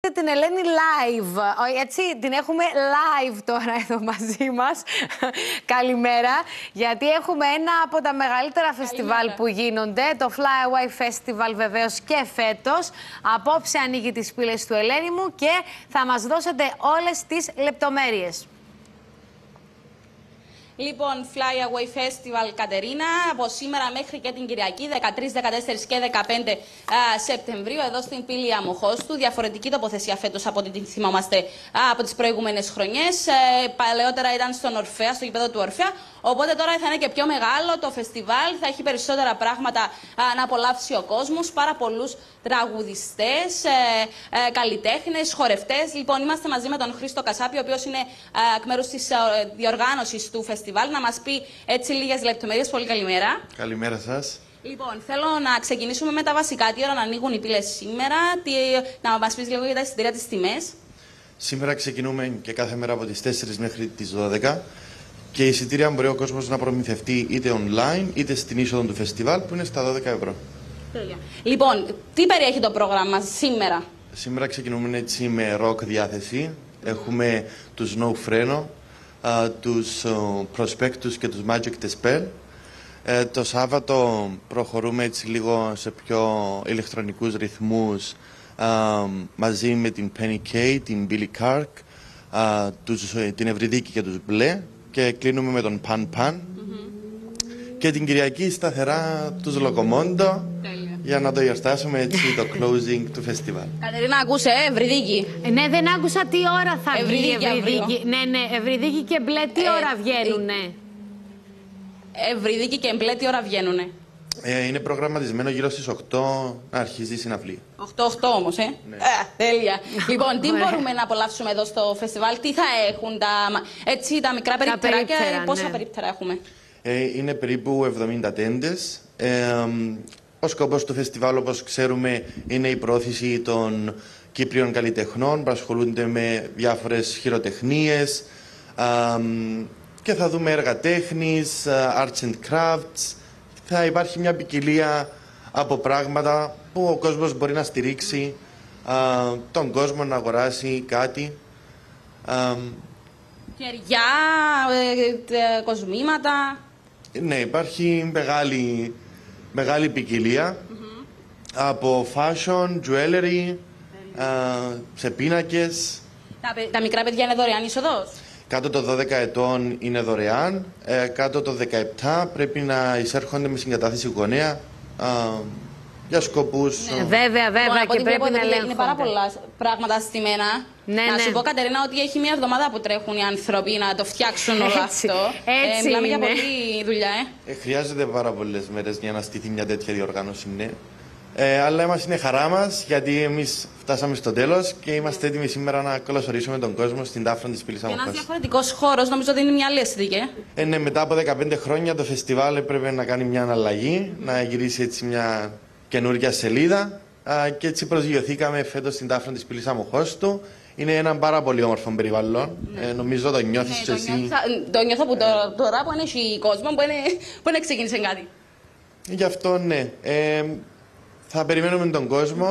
Την Ελένη live, έτσι την έχουμε live τώρα εδώ μαζί μας. Καλημέρα, γιατί έχουμε ένα από τα μεγαλύτερα φεστιβάλ που γίνονται, το Fly Away Festival βεβαίως και φέτος. Απόψε ανοίγει τις πύλες του Ελένη μου και θα μας δώσετε όλες τις λεπτομέρειες. Λοιπόν, Fly Away Festival Κατερίνα, από σήμερα μέχρι και την Κυριακή, 13, 14 και 15 Σεπτεμβρίου, εδώ στην πύλη Αμοχώστου. Διαφορετική τοποθεσία φέτος από ό,τι την θυμόμαστε από τις προηγούμενες χρονιές. Παλαιότερα ήταν στον Ορφέα, στο γήπεδο του Ορφέα. Οπότε τώρα θα είναι και πιο μεγάλο το φεστιβάλ, θα έχει περισσότερα πράγματα να απολαύσει ο κόσμος, πάρα πολλούς τραγουδιστές, καλλιτέχνες, χορευτές. Λοιπόν, είμαστε μαζί με τον Χρήστο Κασάπη, ο οποίος είναι εκ μέρους της διοργάνωσης του φεστιβάλ, να μας πει έτσι λίγες λεπτομέρειες. Πολύ καλημέρα. Καλημέρα σας. Λοιπόν, θέλω να ξεκινήσουμε με τα βασικά. Τι ώρα να ανοίγουν οι πύλες σήμερα, να μας πεις λίγο για τα εισιτήρια, τις τιμές. Σήμερα ξεκινούμε και κάθε μέρα από τις 4 μέχρι τις 12. Και η εισιτήρια μπορεί ο κόσμος να προμηθευτεί είτε online είτε στην είσοδο του φεστιβάλ που είναι στα 12 ευρώ. Τέλεια. Λοιπόν, τι περιέχει το πρόγραμμα σήμερα? Σήμερα ξεκινούμε έτσι με rock διάθεση. Έχουμε τους No Freno, τους Prospectus και τους Magic the Spell. Το Σάββατο προχωρούμε έτσι λίγο σε πιο ηλεκτρονικούς ρυθμούς μαζί με την Penny Kay, την Billy Kark, την Ευρυδίκη και τους Μπλε. Και κλείνουμε με τον Pan Pan. Και την Κυριακή σταθερά τους Λοκομόντο για να το γιορτάσουμε έτσι το closing του φεστιβάλ. Κατερίνα, ακούσε, Ευρυδίκη. Ναι, δεν άκουσα τι ώρα θα βγει Ευρυδίκη. Ναι, Ευρυδίκη και Μπλε τι ώρα βγαίνουνε? Ευρυδίκη και Μπλε τι ώρα βγαίνουνε? Είναι προγραμματισμένο γύρω στις 8 να αρχίζει η συναυλία. 8-8 όμως, Ναι. Τέλεια. Λοιπόν, τι μπορούμε να απολαύσουμε εδώ στο φεστιβάλ, τι θα έχουν τα μικρά περιπτεράκια, πόσα περίπτερα έχουμε? Είναι περίπου 70 τέντες. Ο σκοπός του φεστιβάλ, όπως ξέρουμε, είναι η πρόθεση των Κύπριων καλλιτεχνών που ασχολούνται με διάφορες χειροτεχνίες και θα δούμε έργα τέχνης, arts and crafts. Θα υπάρχει μια ποικιλία από πράγματα που ο κόσμος μπορεί να στηρίξει τον κόσμο να αγοράσει κάτι. Κεριά, κοσμήματα. Ναι, υπάρχει μεγάλη ποικιλία από fashion, jewelry, σε πίνακες. Τα μικρά παιδιά είναι δωρεάν είσοδος? Κάτω των 12 ετών είναι δωρεάν, κάτω των 17 πρέπει να εισέρχονται με συγκατάθεση γονέα για σκοπούς... Ναι, βέβαια, και πρέπει να ελέγχονται. Είναι πάρα πολλά πράγματα στημένα. Να σου πω, Κατερίνα, ότι έχει μια εβδομάδα που τρέχουν οι άνθρωποι να το φτιάξουν όλο αυτό. Έτσι μιλάμε για πολλή δουλειά, Χρειάζεται πάρα πολλές μέρες για να στηθεί μια τέτοια διοργάνωση, ναι. Αλλά μας είναι χαρά μας, γιατί εμείς φτάσαμε στο τέλος και είμαστε έτοιμοι σήμερα να καλωσορίσουμε τον κόσμο στην τάφρα της πύλης Αμοχώστου. Ένας διαφορετικός χώρος, νομίζω ότι είναι μια άλλη αισθητική. Ναι, μετά από 15 χρόνια το φεστιβάλ έπρεπε να κάνει μια αναλλαγή, να γυρίσει έτσι μια καινούργια σελίδα και έτσι προσγειωθήκαμε φέτος στην τάφρα της πύλης Αμοχώστου. Είναι ένα πάρα πολύ όμορφο περιβάλλον. Νομίζω το νιώθεις και εσύ. Το νιώθω που τώρα που είναι κόσμο, που είναι ξεκίνησε κάτι. Γι' αυτό ναι. Θα περιμένουμε τον κόσμο.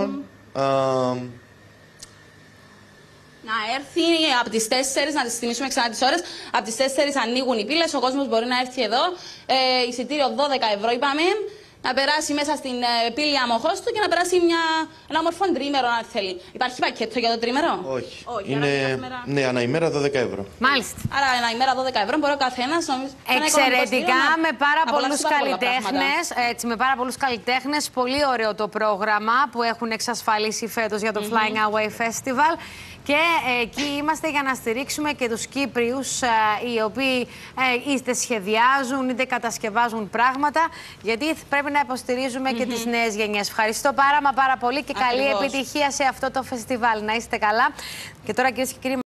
Να έρθει από τις 4, να τις θυμίσουμε ξανά τις ώρες. Από τις 4 ανοίγουν οι πύλες, ο κόσμος μπορεί να έρθει εδώ. Εισιτήριο 12 ευρώ είπαμε. Να περάσει μέσα στην πύλη Αμοχώστου και να περάσει ένα όμορφο τρίμερο, αν θέλει. Υπάρχει πακέτο για το τρίμερο? Όχι. Ναι, ανά ημέρα 12 ευρώ. Μάλιστα. Άρα, ανά ημέρα 12 ευρώ μπορεί ο καθένας. Εξαιρετικά, με πάρα πολλούς καλλιτέχνες. Έτσι, με πάρα πολλούς καλλιτέχνες. Πολύ ωραίο το πρόγραμμα που έχουν εξασφαλίσει φέτος για το Flying Away Festival. Και εκεί είμαστε για να στηρίξουμε και τους Κύπριους οι οποίοι είτε σχεδιάζουν είτε κατασκευάζουν πράγματα, γιατί πρέπει να υποστηρίζουμε και τις νέες γενιές. Ευχαριστώ πάρα πολύ και καλή επιτυχία σε αυτό το φεστιβάλ. Να είστε καλά. Και τώρα, κυρίες και κύριοι,